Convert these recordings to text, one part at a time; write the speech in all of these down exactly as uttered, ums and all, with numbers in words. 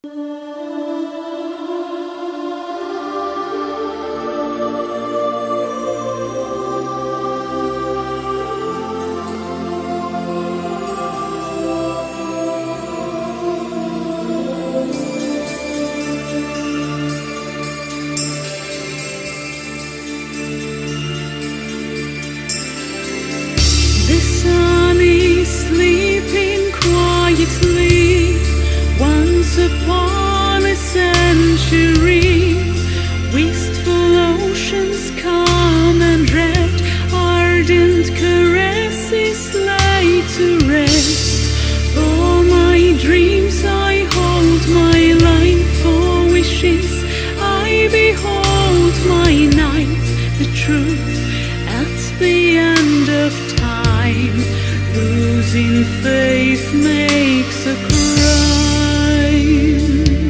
The sun is sleeping quietly. Once upon a century, wistful oceans calm and red, ardent caresses lay to rest. For my dreams I hold my life, for wishes I behold my nights, the truth at the end of time. Losing faith makes a crime.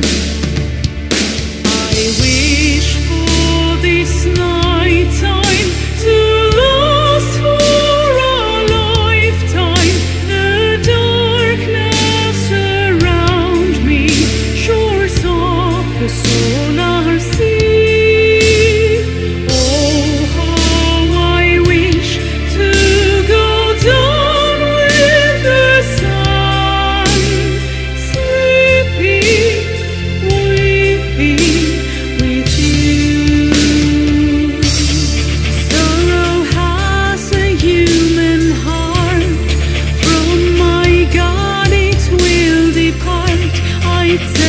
I wish for this night time to last for a lifetime. The darkness around me, shores of the solar sea. Oh, how I wish to go down with the sun, sleeping, weeping with you. Sorrow has a human heart, from my God it will depart. I'd